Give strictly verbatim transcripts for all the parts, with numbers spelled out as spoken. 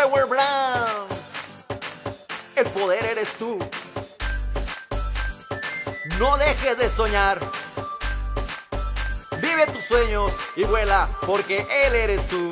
Power Brands. El poder eres tú. No dejes de soñar. Vive tus sueños y vuela, porque él eres tú.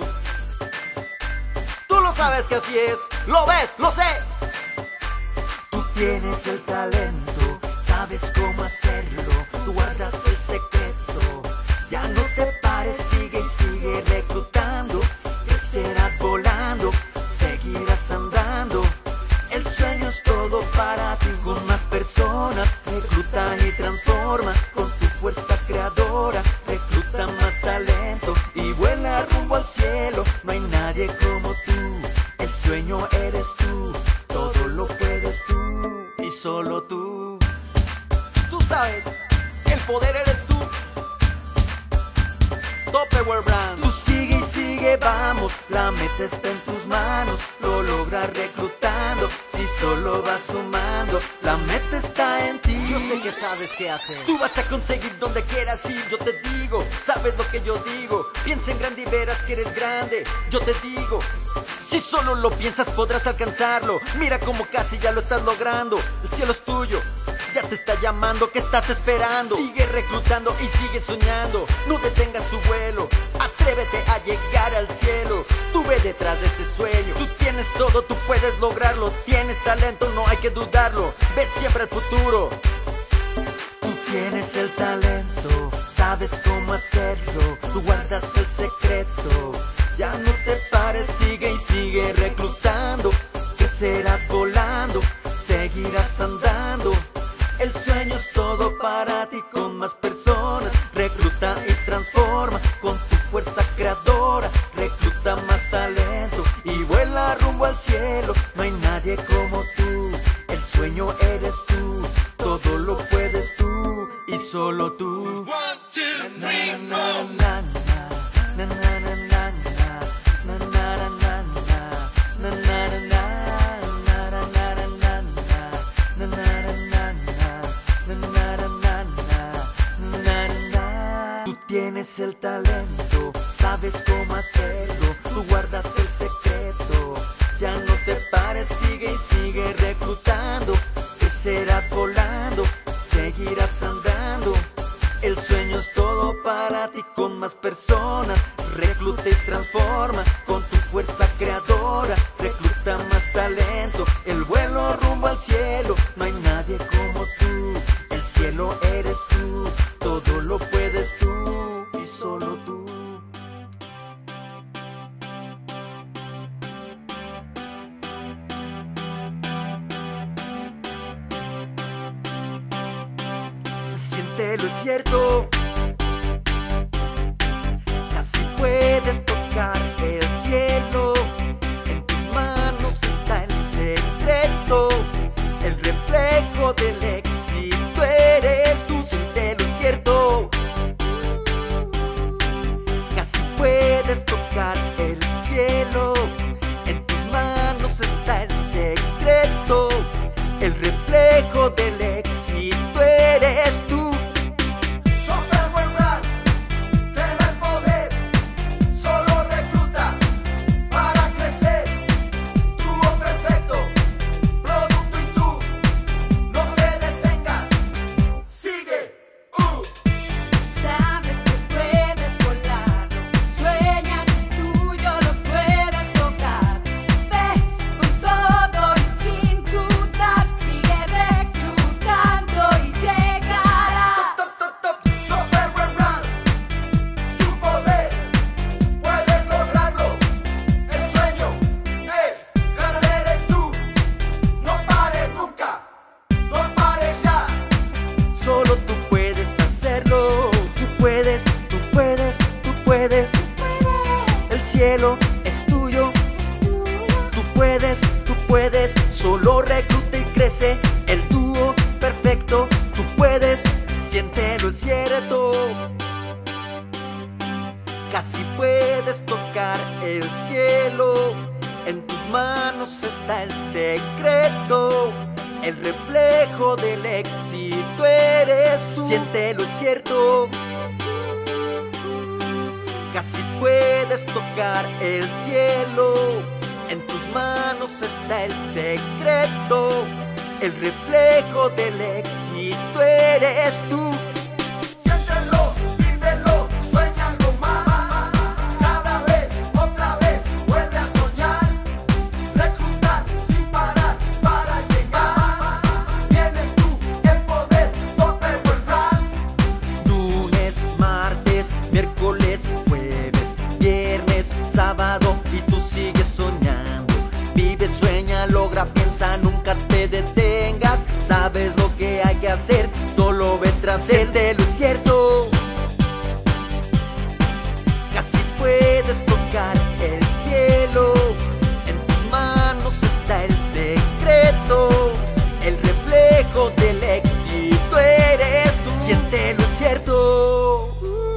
Tú lo sabes que así es. Lo ves, lo sé. Tú tienes el talento, sabes cómo hacerlo. Tú guardas el secreto. Ya no te pares, sigue y sigue reclutando. Crecerás volando, seguirás andando. El sueño es todo para ti. Con más personas, recluta y transforma. Con tu fuerza creadora, recluta más talento y vuela rumbo al cielo. No hay nadie como tú, el sueño eres tú. Todo lo puedes tú y solo tú. Tú sabes, el poder eres tú. Top Power Brands. Tú sigue y sigue, vamos, la meta está en tus manos. Lo logras reclutando, si solo vas sumando. La meta está en ti. Yo sé que sabes qué hacer. Tú vas a conseguir donde quieras ir, yo te digo. Sabes lo que yo digo. Piensa en grande y verás que eres grande. Yo te digo, si solo lo piensas podrás alcanzarlo. Mira como casi ya lo estás logrando. El cielo es tuyo, ya te está llamando. ¿Qué estás esperando? Sigue reclutando y sigue soñando. No detengas tu vuelo, atrévete a llegar al cielo. Tú ve detrás de ese sueño. Tú tienes todo, tú puedes lograrlo. Tienes talento, no hay que dudarlo. Ve siempre el futuro. Tú tienes el talento, sabes cómo hacerlo. Tú guardas el secreto. Ya no te pares, sigue y sigue reclutando. Crecerás volando, seguirás andando. El sueño es todo para ti. Con más personas, recluta y transforma. Con tu fuerza creadora, recluta más talento y vuela rumbo al cielo. No hay nadie como tú, el sueño eres tú. Todo lo puedes tú y solo tú. One, two, three, four. Na, na, na, na, na, na, na, na, na, na, na, na, na, na. Tú tienes el talento, sabes cómo hacerlo. Tú guardas el secreto. Ya no te pares, sigue y sigue reclutando. Crecerás volando, seguirás andando. El sueño es todo para ti. Con más personas, recluta y transforma. Con tu fuerza creadora, recluta más talento. El vuelo rumbo al cielo. No hay nadie como tú, el cielo eres tú. Todo lo puedes tú y solo tú. Siéntelo, es cierto. Casi puedes tocar el cielo. En tus manos está el secreto. El reflejo del éxito eres tú. Siéntelo, es cierto. Casi puedes tocar el cielo. En tus manos está el secreto. El reflejo del éxito eres tú. Solo tú puedes hacerlo. Tú puedes, tú puedes, tú puedes. El cielo es tuyo. Tú puedes, tú puedes. Solo recluta y crece el dúo perfecto. Tú puedes, siéntelo, es cierto. Casi puedes tocar el cielo. En tus manos está el secreto. El reflejo del éxito eres tú. Siéntelo, es cierto. Casi puedes tocar el cielo. En tus manos está el secreto, el reflejo del éxito eres tú. Siéntelo, vívelo, suéñalo más. Cada vez, otra vez, vuelve a soñar. Reclutar sin parar para llegar. Tienes tú el poder, tope el plan. Lunes, martes, miércoles, jueves, viernes, sábado y tú sigues soñando. Vive, sueña, logra, piensa, nunca te detengas. Sabes lo que hay que hacer, solo ve tras él, de lo cierto. Casi puedes tocar el cielo, en tus manos está el secreto, el reflejo del éxito eres tú. Siéntelo, es cierto.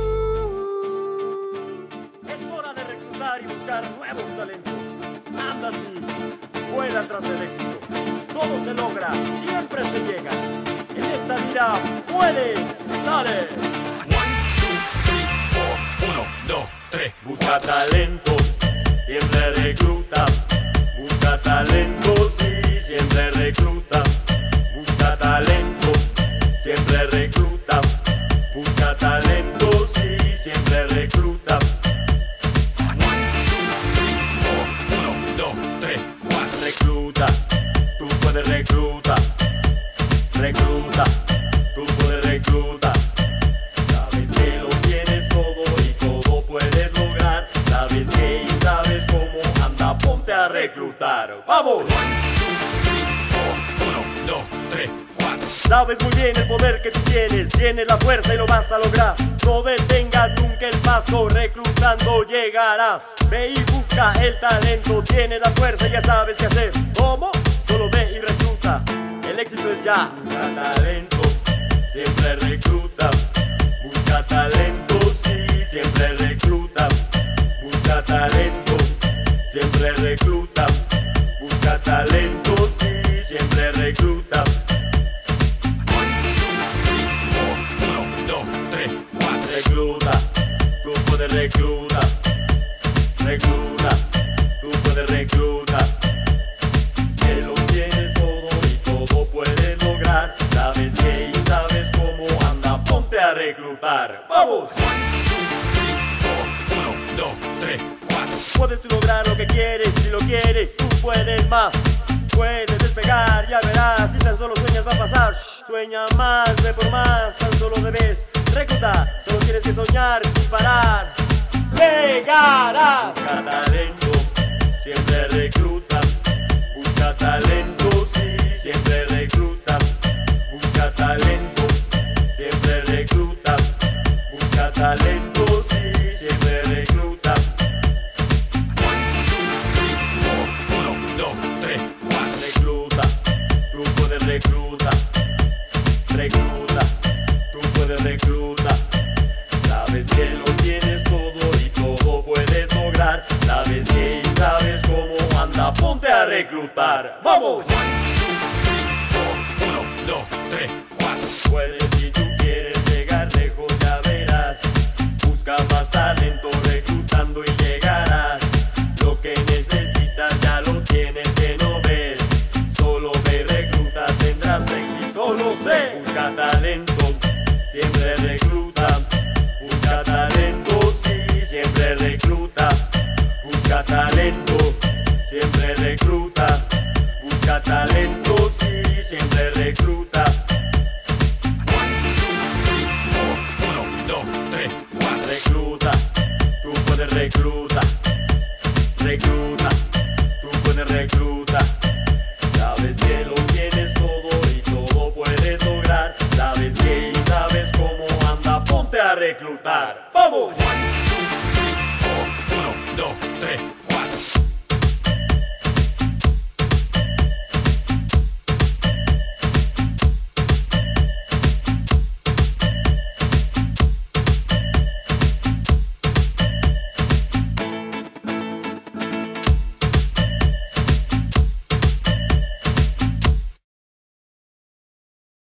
Es hora de reclutar y buscar nuevos talentos. Anda así, vuela tras el éxito. Todo se logra, siempre se llega. En esta vida puedes, dale. Uno, dos, tres. Busca talento, siempre recluta. Busca talento, sí, siempre recluta. Busca talento, siempre recluta. Busca talento, sí, siempre recluta. Uno, dos, tres, cuatro. Recluta, tú puedes recluta. Recluta, tú puedes recluta. Sabes que lo tienes todo y todo puedes lograr. Sabes que y sabes cómo, anda, ponte a reclutar. ¡Vamos! Uno, dos, tres, cuatro. Sabes muy bien el poder que tú tienes, tienes la fuerza y lo vas a lograr. No detengas nunca el paso, reclutando llegarás. Ve y busca el talento, tienes la fuerza y ya sabes qué hacer. ¿Cómo? Solo ve y recluta, el éxito es ya. Busca talento, siempre recluta. Busca talento, sí, siempre recluta. Busca talento, siempre recluta. Busca talento, sí, siempre recluta. Uno, dos, tres, cuatro. Recluta, tú puedes recluta. Recluta, tú puedes recluta. Que lo tienes todo y todo puedes lograr. Sabes que y sabes cómo, anda, ponte a reclutar. ¡Vamos! Uno, dos, tres, cuatro. Puedes tú lograr lo que quieres, si lo quieres, tú puedes más. Puedes despegar, ya verás, si tan solo sueñas va a pasar. Shh, sueña más, ve por más, tan solo debes reclutar. Solo tienes que soñar sin parar. Llegarás. Busca talento, siempre recluta. Busca talento, sí, siempre recluta. Busca talento, siempre recluta. Busca talento, sí, siempre recluta. Uno, dos, tres, cuatro. Recluta, tú puedes recluta. Recluta, tú puedes recluta. Sabes que lo tienes todo y todo puedes lograr. Sabes que y sabes cómo, anda, ponte a reclutar. ¡Vamos! Uno, dos, tres, cuatro. Puedes si tú quieres llegar lejos, ya verás. Busca más talento reclutando y llegarás. Lo que necesitas ya lo tienes, que no ves. Solo ve, recluta, tendrás éxito, lo sé. Busca talento, siempre recluta. Busca talento, sí, siempre recluta. Busca talento, siempre recluta. Busca talento, sí, siempre recluta. Uno, dos, tres, cuatro. Recluta, tú puedes recluta. Recluta, tú puedes recluta. Sabes que lo tienes todo y todo puedes lograr. Sabes que y sabes cómo, anda, ponte a reclutar. ¡Vamos!